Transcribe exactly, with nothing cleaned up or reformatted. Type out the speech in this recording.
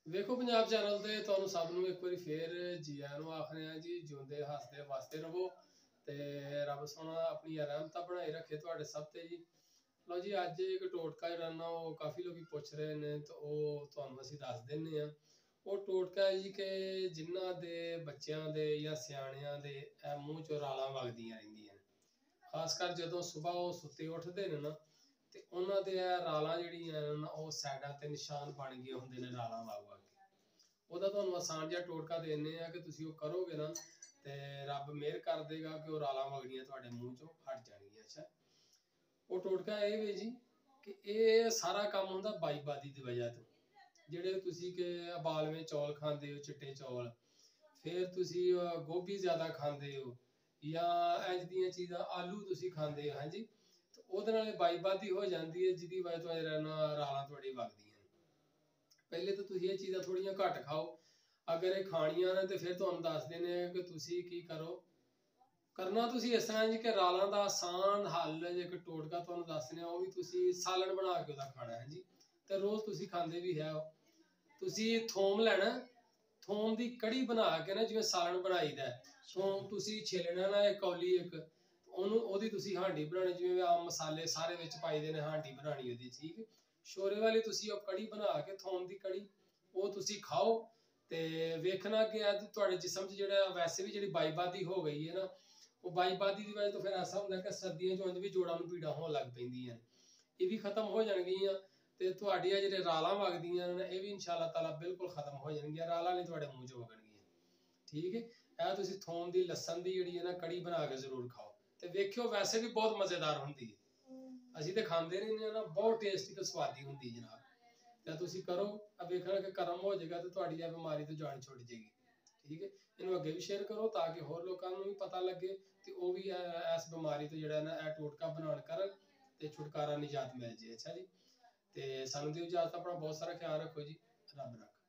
ਵੇਖੋ ਪੰਜਾਬ ਚੈਨਲ ਤੇ ਤੁਹਾਨੂੰ ਸਭ ਨੂੰ ਇੱਕ ਵਾਰੀ ਫੇਰ ਜੀ ਆਇਆਂ ਨੂੰ ਆਖਦੇ ਆ ਜੀ, ਜਿਉਂਦੇ ਹੱਸਦੇ ਵਸਦੇ ਰਹੋ ਤੇ ਰੱਬ ਸੋਹਣਾ ਆਪਣੀ ਰਹਿਮਤਾਂ ਬਣਾਈ ਰੱਖੇ ਤੁਹਾਡੇ ਸਭ ਤੇ ਜੀ। ਲਓ ਜੀ, ਅੱਜ ਇੱਕ ਟੋਟਕਾ ਜਿਹੜਾ ਨਾ ਉਹ ਕਾਫੀ ਲੋਕੀ ਪੁੱਛ ਰਹੇ ਨੇ ਤੇ ਉਹ ਤੁਹਾਨੂੰ ਅਸੀਂ ਦੱਸ ਦਿੰਦੇ ਆ। ਉਹ ਟੋਟਕਾ ਹੈ ਜੀ ਕਿ ਜਿਨ੍ਹਾਂ ਦੇ ਬੱਚਿਆਂ ਦੇ ਜਾਂ ਸਿਆਣਿਆਂ ਦੇ ਇਹ ਮੂੰਹ ਚੋਂ ਰਾਲਾਂ ਵਗਦੀਆਂ ਰਹਿੰਦੀਆਂ ਨੇ, ਖਾਸ ਕਰ ਜਦੋਂ ਸਵੇਰ ਉਹ ਸੁੱਤੇ ਉੱਠਦੇ ਨੇ ਨਾ ਤੇ ਉਹਨਾਂ ਦੇ ਇਹ ਰਾਲਾਂ ਜਿਹੜੀਆਂ ਨੇ ਨਾ ਉਹ ਸਾਈਡਾਂ ਤੇ ਨਿਸ਼ਾਨ ਬਣ ਗਏ ਹੁੰਦੇ ਨੇ ਰਾਲਾਂ ਵਗ ਵਗ ਕੇ। ਉਹਦਾ ਤੁਹਾਨੂੰ ਆਸਾਨ ਜਿਹਾ ਟੋਟਕਾ ਦਿੰਦੇ ਆ ਕਿ ਤੁਸੀਂ ਉਹ ਕਰੋਗੇ ਨਾ ਤੇ ਰੱਬ ਮਿਹਰ ਕਰ ਦੇਗਾ ਕਿ ਉਹ ਰਾਲਾਂ ਵਗਣੀਆਂ ਤੁਹਾਡੇ ਮੂੰਹ ਚੋਂ ਹਟ ਜਾਣਗੀਆਂ। ਅੱਛਾ, ਉਹ ਟੋਟਕਾ ਇਹ ਵੇ ਜੀ ਕਿ ਇਹ ਸਾਰਾ ਕੰਮ ਹੁੰਦਾ ਬਾਈਬਾਦੀ ਦੀ ਵਜ੍ਹਾ ਤੋਂ। ਜਿਹੜੇ ਤੁਸੀਂ ਕਿ ਉਬਾਲਵੇਂ ਚੌਲ ਖਾਂਦੇ ਹੋ, ਚਿੱਟੇ ਚੌਲ, ਫਿਰ ਤੁਸੀਂ ਗੋਭੀ ਜ਼ਿਆਦਾ ਖਾਂਦੇ ਹੋ ਜਾਂ ਇੰਝ ਦੀਆਂ ਚੀਜ਼ਾਂ, ਆਲੂ ਤੁਸੀਂ ਖਾਂਦੇ ਹੋ, ਹਾਂਜੀ, ਤੇ ਉਹਦੇ ਨਾਲ ਬਾਈਬਾਦੀ ਹੋ ਜਾਂਦੀ ਹੈ ਜਿਹਦੀ ਵਜ੍ਹਾ ਤੋਂ ਰਾਲਾਂ ਤੁਹਾਡੀ ਵਗਦੀਆਂ ਨੇ। ਪਹਿਲੇ ਤਾਂ ਤੁਸੀਂ ਇਹ ਚੀਜ਼ਾਂ ਥੋੜ੍ਹੀਆਂ ਘੱਟ ਖਾਓ। ਅਗਰ ਇਹ ਖਾਣੀਆਂ ਨੇ ਤੇ ਫਿਰ ਤੁਹਾਨੂੰ ਦੱਸਦੇ ਨੇ ਕਿ ਤੁਸੀਂ ਕੀ ਕਰੋ। ਕਰਨਾ ਤੁਸੀਂ ਇਸ ਤਰ੍ਹਾਂ ਜੀ ਕਿ ਰਾਲਾਂ ਦਾ ਆਸਾਨ ਹੱਲ ਇੱਕ ਟੋਟਕਾ ਤੁਹਾਨੂੰ ਦੱਸਦੇ ਆ, ਉਹ ਵੀ ਤੁਸੀਂ ਸਾਲਣ ਬਣਾ ਕੇ ਉਹਦਾ ਖਾਣਾ ਹੈ ਜੀ, ਤੇ ਰੋਜ਼ ਤੁਸੀਂ ਖਾਂਦੇ ਵੀ ਹੈ। ਤੁਸੀਂ ਥੋਮ ਲੈਣਾ, ਥੋਮ ਦੀ ਕੜੀ ਬਣਾ ਕੇ ਨਾ ਜਿਵੇਂ ਸਾਲਣ ਬਣਾਈਦਾ, ਥੋਮ ਤੁਸੀਂ ਛਿੱਲਣਾ ਨਾ ਇੱਕ ਕੌਲੀ ਇੱਕ, ਉਹਨੂੰ ਉਹਦੀ ਤੁਸੀਂ ਹਾਂਡੀ ਬਣਾਉਣੀ, ਜਿਵੇਂ ਆਮ ਮਸਾਲੇ ਸਾਰੇ ਵਿੱਚ ਪਾਈਦੇ ਨੇ, ਹਾਂਡੀ ਬਣਾਉਣੀ ਉਹਦੀ, ਠੀਕ। ਸ਼ੋਰੇ ਵਾਲੀ ਤੁਸੀਂ ਉਹ ਕੜੀ ਬਣਾ ਕੇ, ਥੋਮ ਦੀ ਕੜੀ, ਉਹ ਤੁਸੀਂ ਖਾਓ ਤੇ ਵੇਖਣਾ ਕਿ ਅੱਜ ਤੁਹਾਡੇ ਜਿਸਮ 'ਚ ਜਿਹੜਾ ਵੈਸੇ ਵੀ ਜਿਹੜੀ ਬਾਈਬਾਦੀ ਹੋ ਗਈ ਹੈ ਨਾ, ਉਹ ਬਾਈਬਾਦੀ ਦੀ ਵਜ੍ਹਾ ਤੋਂ ਫਿਰ ਐਸਾ ਹੁੰਦਾ ਕਿ ਸਰਦੀਆਂ 'ਚ ਉਂਝ ਵੀ ਜੋੜਾਂ ਨੂੰ ਪੀੜਾਂ ਹੋਣ ਲੱਗ ਪੈਂਦੀਆਂ ਨੇ, ਇਹ ਵੀ ਖਤਮ ਹੋ ਜਾਣਗੀਆਂ ਤੇ ਤੁਹਾਡੀਆਂ ਜਿਹੜੇ ਰਾਲਾਂ ਵਗਦੀਆਂ ਨੇ ਇਹ ਵੀ ਇਨਸ਼ਾ-ਅੱਲਾਹ ਤਾਲਾ ਬਿਲਕੁਲ ਖਤਮ ਹੋ ਜਾਣਗੀਆਂ। ਰਾਲਾਂ ਨਹੀਂ ਤੁਹਾਡੇ ਮੂੰਹ 'ਚ ਵਗਣਗੀਆਂ, ਠੀਕ ਹੈ। ਇਹ ਤੁਸੀਂ ਥੋਮ ਦੀ ਲਸਣ ਦੀ ਜਿਹੜੀ ਹੈ ਨਾ ਕੜੀ ਬਣਾ ਕੇ ਜ਼ਰੂਰ ਖਾਓ ਤੇ ਵੇਖਿਓ, ਵੈਸੇ ਵੀ ਬਹੁਤ ਮਜ਼ੇਦਾਰ ਹੁੰਦੀ ਹੈ। ਅਸੀਂ ਤੇ ਖਾਂਦੇ ਰਹਿੰਦੇ ਹਾਂ ਨਾ, ਬਹੁਤ ਟੇਸਟੀ ਤੇ ਸਵਾਦੀ ਹੁੰਦੀ ਜਨਾਬ। ਤੇ ਤੁਸੀਂ ਕਰੋ, ਆ ਵੇਖਣਾ ਕਿ ਕਰਮ ਹੋ ਜਾਏਗਾ ਤੇ ਤੁਹਾਡੀ ਇਹ ਬਿਮਾਰੀ ਤੋਂ ਜਾਨ ਛੁੱਟ ਜਾਏਗੀ, ਠੀਕ ਹੈ। ਇਹਨੂੰ ਅੱਗੇ ਵੀ ਸ਼ੇਅਰ ਕਰੋ ਤਾਂ ਕਿ ਹੋਰ ਲੋਕਾਂ ਨੂੰ ਵੀ ਪਤਾ ਲੱਗੇ ਤੇ ਉਹ ਵੀ ਇਸ ਬਿਮਾਰੀ ਤੋਂ ਜਿਹੜਾ ਨਾ ਇਹ ਟੋਟਕਾ ਬਣਾਉਣ ਕਰਨ ਤੇ ਛੁਟਕਾਰਾ ਨਿਜਾਤ ਮਿਲ ਜੇ। ਅੱਛਾ ਜੀ, ਤੇ ਸਾਨੂੰ ਦਿਓ ਇਜਾਜ਼ਤ, ਆਪਣਾ ਬਹੁਤ ਸਾਰਾ ਖਿਆਲ ਰੱਖੋ ਜੀ, ਰੱਬ ਰੱਖਾ।